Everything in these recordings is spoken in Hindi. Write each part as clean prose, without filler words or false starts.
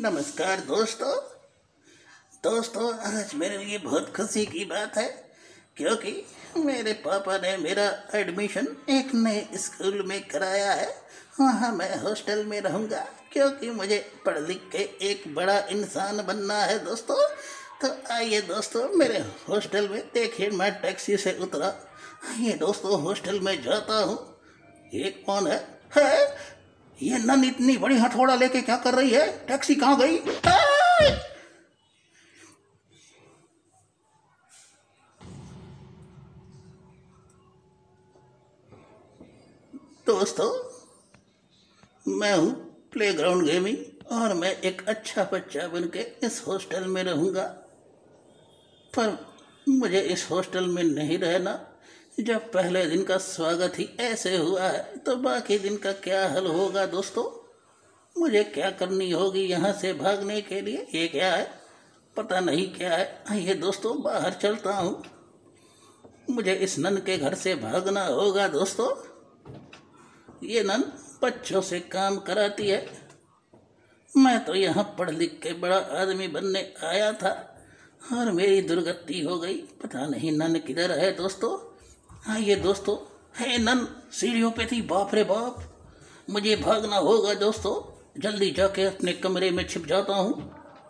नमस्कार दोस्तों। आज मेरे लिए बहुत खुशी की बात है क्योंकि मेरे पापा ने मेरा एडमिशन एक नए स्कूल में कराया है। वहाँ मैं हॉस्टल में रहूँगा क्योंकि मुझे पढ़ लिख के एक बड़ा इंसान बनना है दोस्तों। तो आइए दोस्तों मेरे हॉस्टल में देखिए, मैं टैक्सी से उतरा। आइए दोस्तों हॉस्टल में जाता हूँ। ये कौन है? ये नन इतनी बड़ी हथौड़ा लेके क्या कर रही है? टैक्सी कहाँ गई? दोस्तों मैं हूँ प्लेग्राउंड गेमिंग और मैं एक अच्छा बच्चा बन के इस हॉस्टल में रहूँगा। पर मुझे इस हॉस्टल में नहीं रहना। जब पहले दिन का स्वागत ही ऐसे हुआ है तो बाकी दिन का क्या हल होगा दोस्तों? मुझे क्या करनी होगी यहाँ से भागने के लिए? ये क्या है? पता नहीं क्या है। आइए दोस्तों बाहर चलता हूँ। मुझे इस नन के घर से भागना होगा दोस्तों। ये नन बच्चों से काम कराती है। मैं तो यहाँ पढ़ लिख के बड़ा आदमी बनने आया था और मेरी दुर्गति हो गई। पता नहीं नन किधर है दोस्तों। आइए दोस्तों। है नन सीढ़ियों पे थी। बाप रे बाप, मुझे भागना होगा दोस्तों। जल्दी जाके अपने कमरे में छिप जाता हूँ।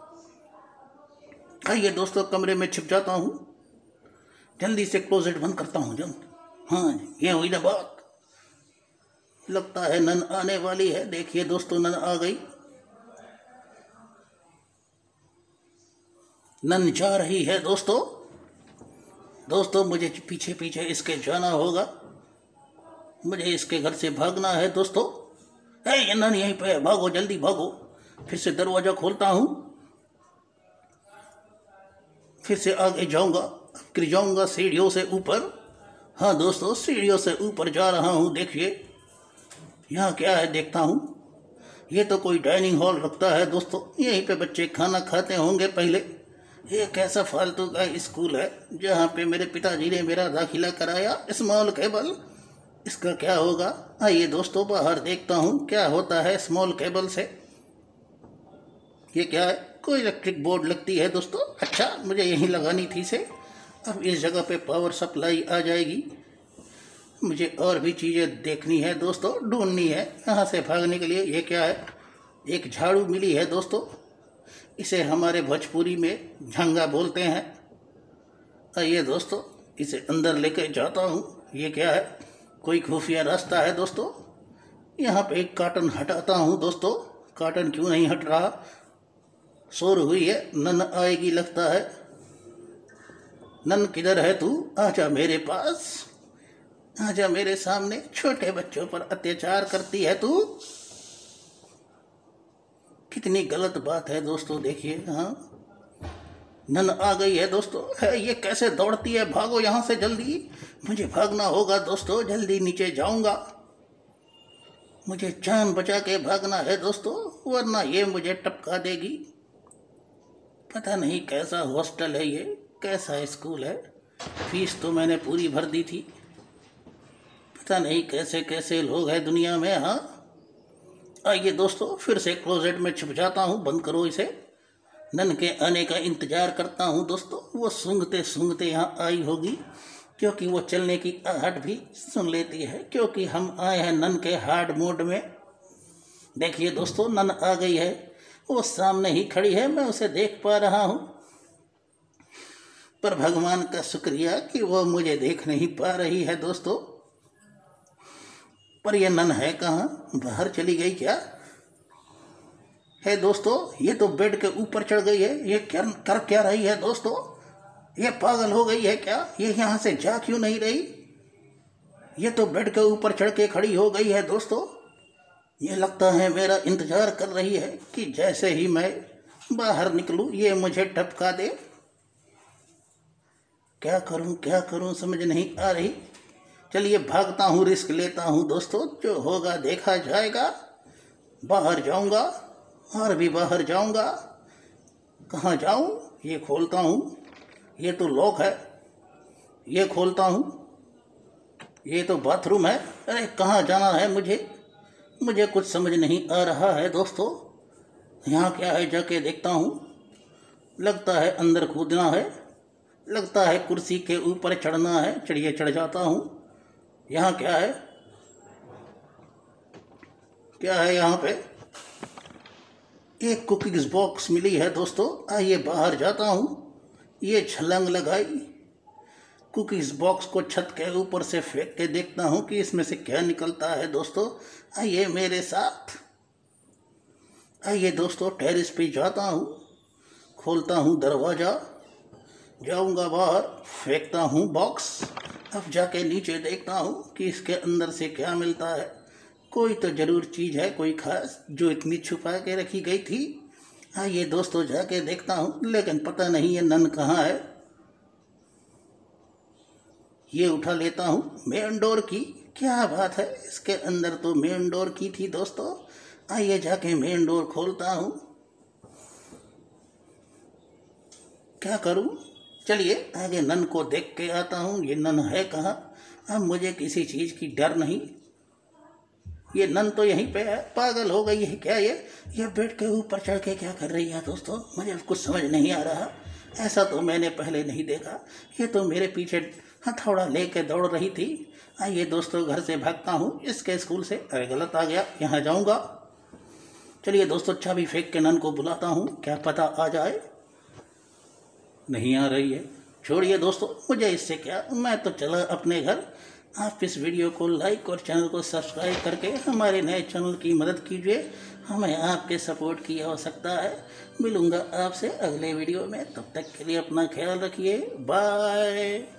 आइए दोस्तों कमरे में छिप जाता हूँ। जल्दी से क्लोजेट बंद करता हूँ। हाँ ये हुई ना बात। लगता है नन आने वाली है। देखिए दोस्तों नन आ गई। नन जा रही है दोस्तों मुझे पीछे पीछे इसके जाना होगा। मुझे इसके घर से भागना है दोस्तों। ये नन यहीं पे है, भागो जल्दी भागो। फिर से दरवाजा खोलता हूँ। फिर से आगे जाऊंगा, गिर जाऊंगा सीढ़ियों से ऊपर। हाँ दोस्तों सीढ़ियों से ऊपर जा रहा हूँ। देखिए यहाँ क्या है देखता हूँ। ये तो कोई डाइनिंग हॉल लगता है दोस्तों। यहीं पे बच्चे खाना खाते होंगे पहले। ये कैसा फालतू का स्कूल है जहाँ पे मेरे पिताजी ने मेरा दाखिला कराया। स्मॉल केबल, इसका क्या होगा? आइए दोस्तों बाहर देखता हूँ क्या होता है स्मॉल केबल से। ये क्या है? कोई इलेक्ट्रिक बोर्ड लगती है दोस्तों। अच्छा मुझे यहीं लगानी थी से। अब इस जगह पे पावर सप्लाई आ जाएगी। मुझे और भी चीज़ें देखनी है दोस्तों, ढूंढनी है यहाँ से भागने के लिए। ये क्या है? एक झाड़ू मिली है दोस्तों। इसे हमारे भोजपुरी में झंगा बोलते हैं। आइए दोस्तों इसे अंदर लेके जाता हूँ। ये क्या है? कोई खुफिया रास्ता है दोस्तों। यहाँ पे एक कार्टन हटाता हूँ दोस्तों। कार्टन क्यों नहीं हट रहा? शोर हुई है, नन आएगी लगता है। नन किधर है तू? आजा मेरे पास, आजा मेरे सामने। छोटे बच्चों पर अत्याचार करती है तू। कितनी गलत बात है दोस्तों। देखिए हाँ नन आ गई है दोस्तों। है ये कैसे दौड़ती है? भागो यहाँ से जल्दी। मुझे भागना होगा दोस्तों, जल्दी नीचे जाऊंगा। मुझे जान बचा के भागना है दोस्तों वरना ये मुझे टपका देगी। पता नहीं कैसा हॉस्टल है ये, कैसा स्कूल है। फीस तो मैंने पूरी भर दी थी। पता नहीं कैसे कैसे लोग हैं दुनिया में। हाँ आइए दोस्तों फिर से क्लोजेट में छुप जाता हूँ। बंद करो इसे। नन के आने का इंतजार करता हूँ दोस्तों। वो सूंघते सूंघते यहाँ आई होगी क्योंकि वो चलने की आहट भी सुन लेती है क्योंकि हम आए हैं नन के हार्ड मोड में। देखिए दोस्तों नन आ गई है। वो सामने ही खड़ी है, मैं उसे देख पा रहा हूँ। पर भगवान का शुक्रिया कि वो मुझे देख नहीं पा रही है दोस्तों। पर यह नन है कहाँ? बाहर चली गई क्या है दोस्तों? ये तो बेड के ऊपर चढ़ गई है। ये क्या कर क्या रही है दोस्तों? ये पागल हो गई है क्या? ये यहाँ से जा क्यों नहीं रही? ये तो बेड के ऊपर चढ़ के खड़ी हो गई है दोस्तों। ये लगता है मेरा इंतजार कर रही है कि जैसे ही मैं बाहर निकलूँ ये मुझे टपका दे। क्या करूँ समझ नहीं आ रही। चलिए भागता हूँ, रिस्क लेता हूँ दोस्तों। जो होगा देखा जाएगा। बाहर जाऊँगा और भी बाहर जाऊँगा। कहाँ जाऊँ? ये खोलता हूँ। ये तो लॉक है। ये खोलता हूँ। ये तो बाथरूम है। अरे कहाँ जाना है मुझे? मुझे कुछ समझ नहीं आ रहा है दोस्तों। यहाँ क्या है जाके देखता हूँ। लगता है अंदर कूदना है, लगता है कुर्सी के ऊपर चढ़ना है। चढ़िए चढ़ जाता हूँ। यहाँ क्या है, क्या है यहाँ पे? एक कुकीज बॉक्स मिली है दोस्तों। आइए बाहर जाता हूँ। ये छलांग लगाई, कुकीज बॉक्स को छत के ऊपर से फेंक के देखता हूँ कि इसमें से क्या निकलता है दोस्तों। आइए मेरे साथ। आइए दोस्तों, टेरेस पे जाता हूँ, खोलता हूँ दरवाज़ा, जाऊँगा बाहर, फेंकता हूँ बॉक्स। अब जाके नीचे देखता हूँ कि इसके अंदर से क्या मिलता है। कोई तो ज़रूर चीज़ है, कोई खास, जो इतनी छुपा के रखी गई थी। आइए दोस्तों जाके देखता हूँ, लेकिन पता नहीं ये नन कहाँ है। ये उठा लेता हूँ मेन डोर की। क्या बात है, इसके अंदर तो मेन डोर की थी दोस्तों। आइए जाके मेन डोर खोलता हूँ। क्या करूँ? चलिए आगे नन को देख के आता हूँ। ये नन है कहाँ? अब मुझे किसी चीज़ की डर नहीं। ये नन तो यहीं पे है। पागल हो गई है क्या ये बेड के ऊपर चढ़ के क्या कर रही है दोस्तों? मुझे कुछ समझ नहीं आ रहा। ऐसा तो मैंने पहले नहीं देखा। ये तो मेरे पीछे हथौड़ा लेके दौड़ रही थी। आइए दोस्तों घर से भागता हूँ इसके स्कूल से। अरे गलत आ गया, यहाँ जाऊँगा। चलिए दोस्तों चाबी फेंक के नन को बुलाता हूँ, क्या पता आ जाए। नहीं आ रही है। छोड़िए दोस्तों, मुझे इससे क्या, मैं तो चला अपने घर। आप इस वीडियो को लाइक और चैनल को सब्सक्राइब करके हमारे नए चैनल की मदद कीजिए। हमें आपके सपोर्ट की आवश्यकता है। मिलूँगा आपसे अगले वीडियो में, तब तक के लिए अपना ख्याल रखिए। बाय।